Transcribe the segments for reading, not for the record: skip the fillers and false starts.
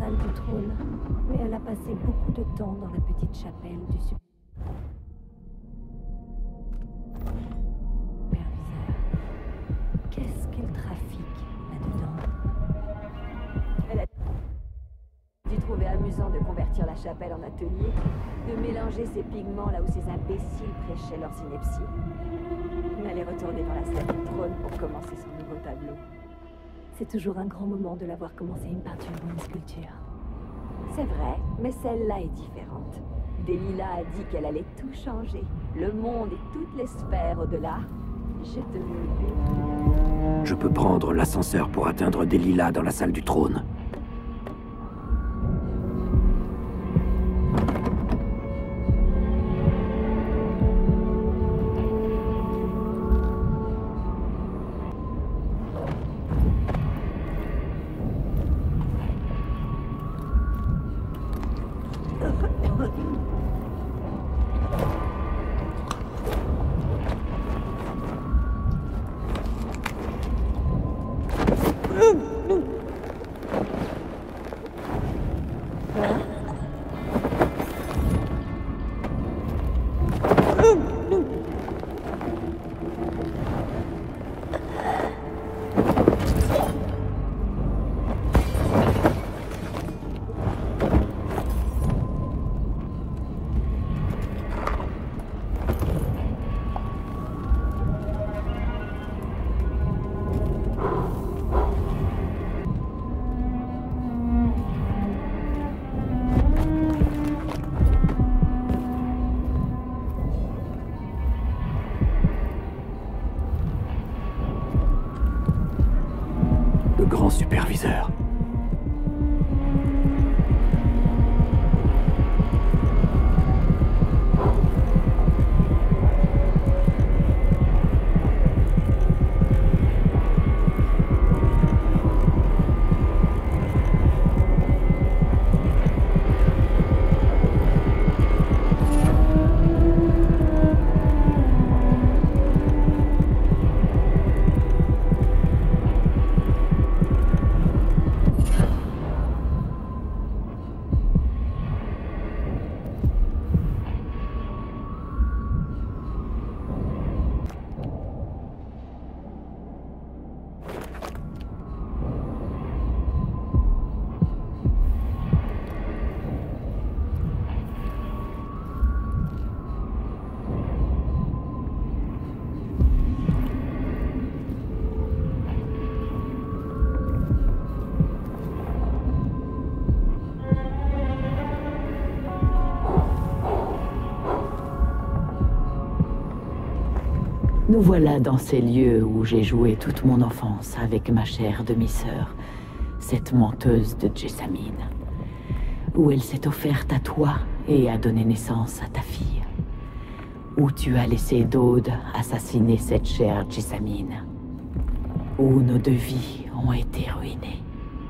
salle du trône, mais elle a passé beaucoup de temps dans la petite chapelle du superviseur. Qu'est-ce qu'elle trafique là-dedans? Elle a dû trouver amusant de convertir la chapelle en atelier, de mélanger ses pigments là où ces imbéciles prêchaient leurs inepties. Elle est retournée dans la salle du trône pour commencer son nouveau tableau. C'est toujours un grand moment de la voir commencer une peinture ou une sculpture. C'est vrai, mais celle-là est différente. Delilah a dit qu'elle allait tout changer. Le monde et toutes les sphères au-delà. Je te veux. Je peux prendre l'ascenseur pour atteindre Delilah dans la salle du trône. Le grand superviseur. Nous voilà dans ces lieux où j'ai joué toute mon enfance avec ma chère demi-sœur, cette menteuse de Jessamine. Où elle s'est offerte à toi et a donné naissance à ta fille. Où tu as laissé Dode assassiner cette chère Jessamine. Où nos deux vies ont été ruinées.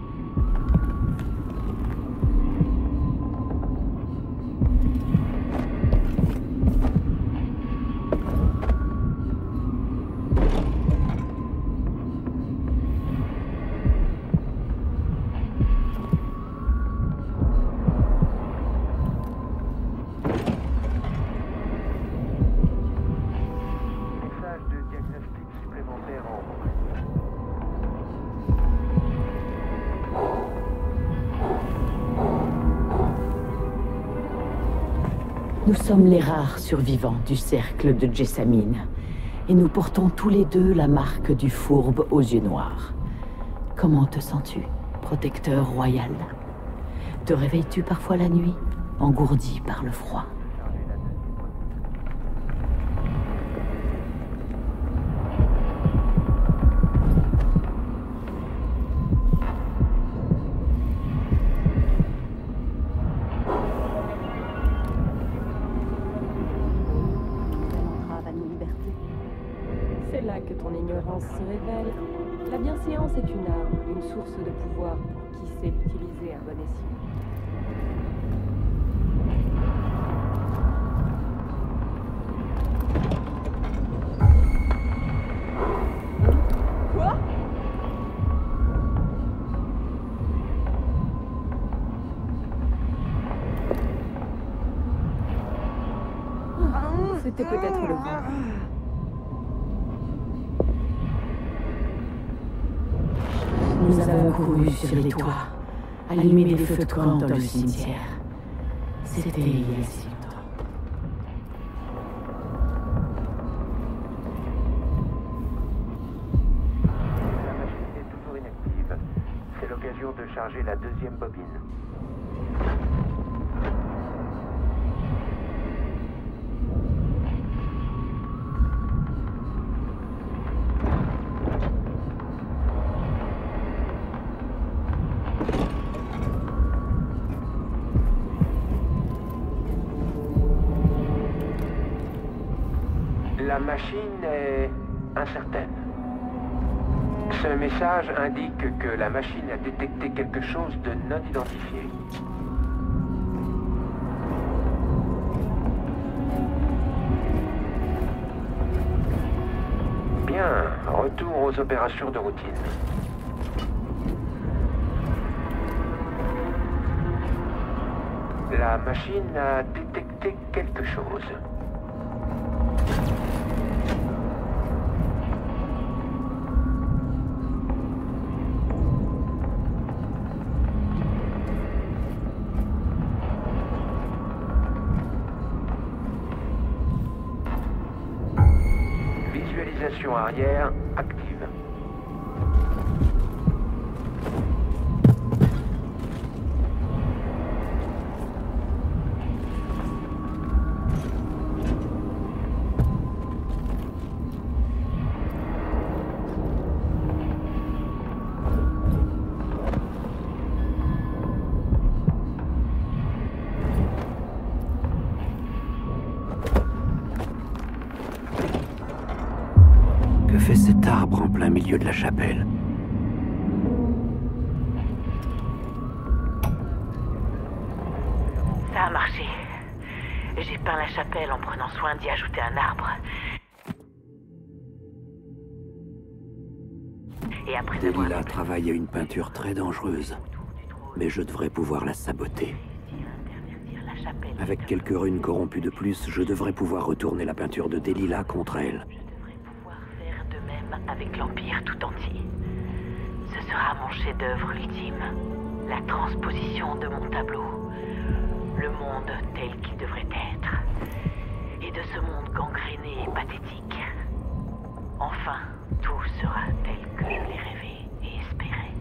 Nous sommes les rares survivants du cercle de Jessamine, et nous portons tous les deux la marque du fourbe aux yeux noirs. Comment te sens-tu, protecteur royal? Te réveilles-tu parfois la nuit, engourdi par le froid? C'est là que ton ignorance se révèle. La bienséance est une arme, une source de pouvoir pour qui sait l'utiliser à bon escient. Quoi? C'était peut-être le vent. Nous avons couru sur les toits, allumé des feux de camp dans le cimetière. C'était il y a si longtemps. La machine est toujours inactive. C'est l'occasion de charger la deuxième bobine. La machine est incertaine. Ce message indique que la machine a détecté quelque chose de non identifié. Bien, retour aux opérations de routine. La machine a détecté quelque chose. Visualisation arrière active. Que fait cet arbre en plein milieu de la chapelle? Ça a marché. J'ai peint la chapelle en prenant soin d'y ajouter un arbre. Et après Delilah travaille à une peinture très dangereuse, mais je devrais pouvoir la saboter. Avec quelques runes corrompues de plus, je devrais pouvoir retourner la peinture de Delilah contre elle. Je devrais pouvoir faire de même avec l'Empire tout entier. Ce sera mon chef-d'œuvre ultime, la transposition de mon tableau. Le monde tel qu'il devrait être. Et de ce monde gangréné et pathétique. Enfin, tout sera tel que je l'ai rêvé et espéré.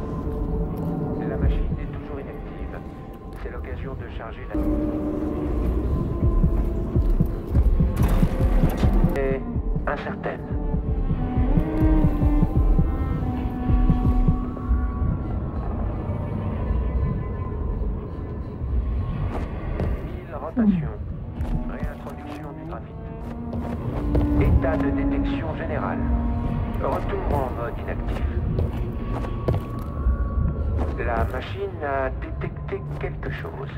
La machine est toujours inactive. C'est l'occasion de charger la... état de détection générale. Retour en mode inactif. La machine a détecté quelque chose.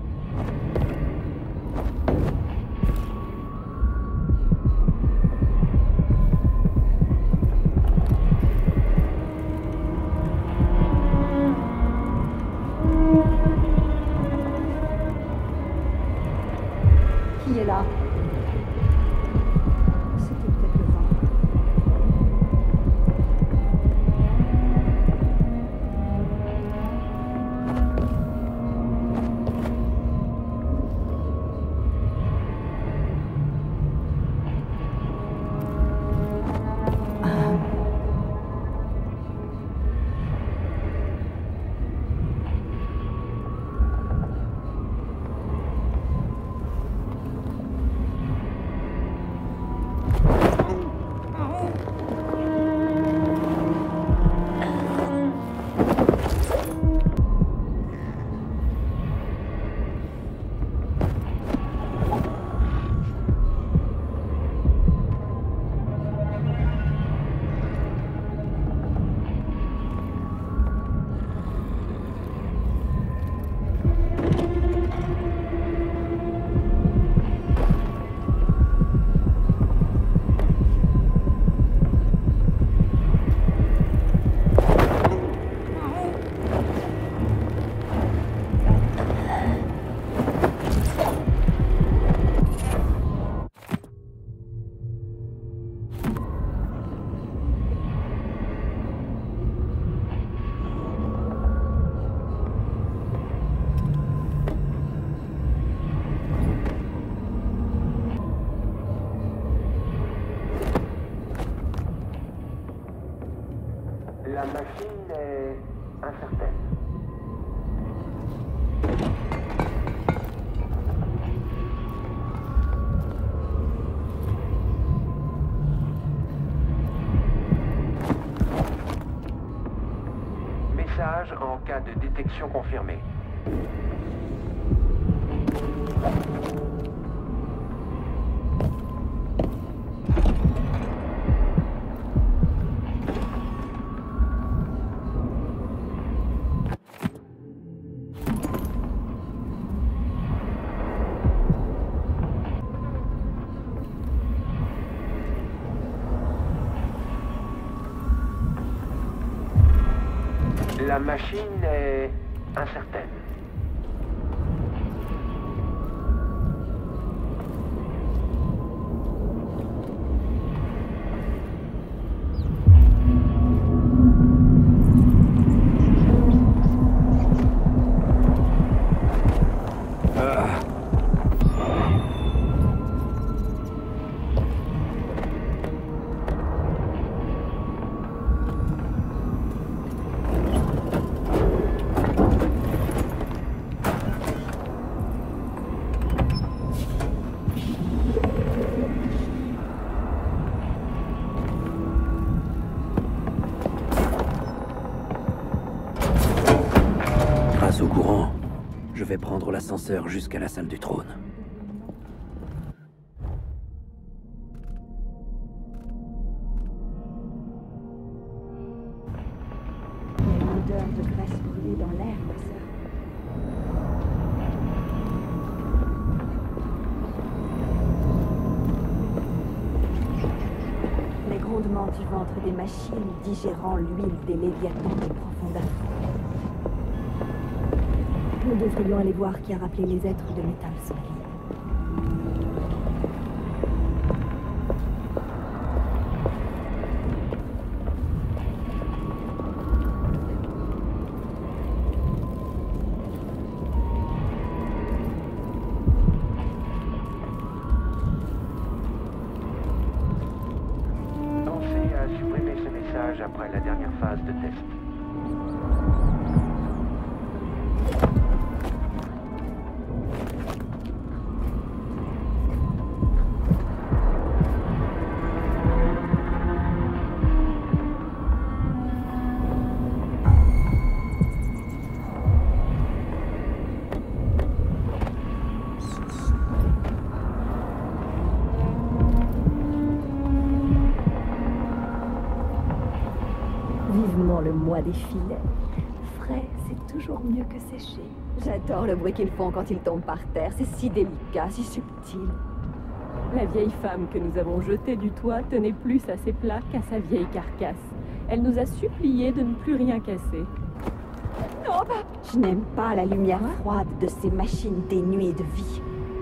Qui est là? C'était peut-être le vent. La machine est incertaine. Message en cas de détection confirmée. La machine est incertaine. Grâce au courant, je vais prendre l'ascenseur jusqu'à la salle du trône. Il y a une odeur de graisse brûlée dans l'air, ma sœur. Les grondements du ventre des machines digérant l'huile des léviathans de profondeur. Nous devrions aller voir qui a rappelé les êtres de métal sans vie. Pensez à supprimer ce message après la dernière phase de test. pendant le mois des filets. Frais, c'est toujours mieux que séché. J'adore le bruit qu'ils font quand ils tombent par terre. C'est si délicat, si subtil. La vieille femme que nous avons jetée du toit tenait plus à ses plats qu'à sa vieille carcasse. Elle nous a supplié de ne plus rien casser. Non, bah, je n'aime pas la lumière froide de ces machines dénuées de vie.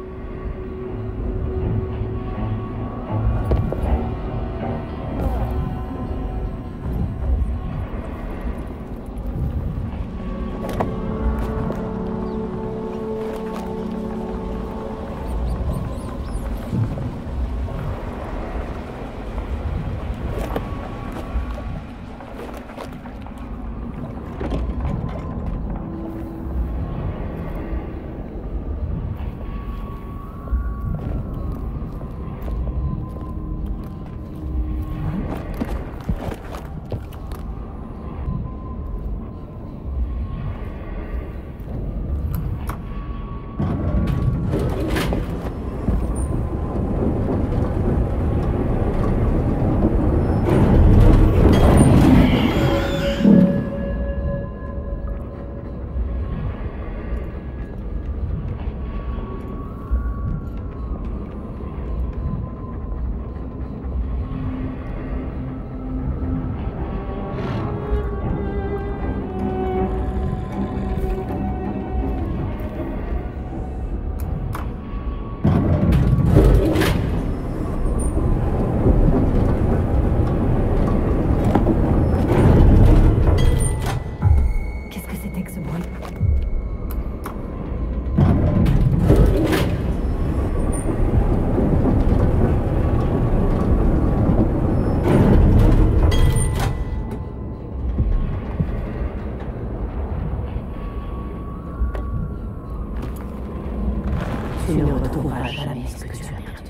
Tu ne retrouveras jamais ce que tu as perdu.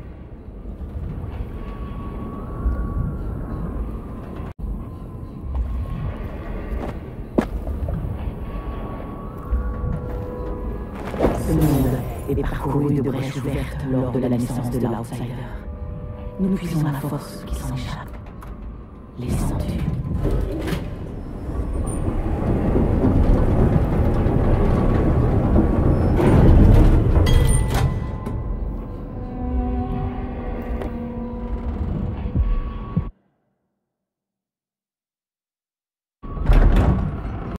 Ce monde est parcouru de brèches ouvertes lors de la naissance de l'Outsider. Nous puisons la force qui s'en échappe. Les sens-tu ?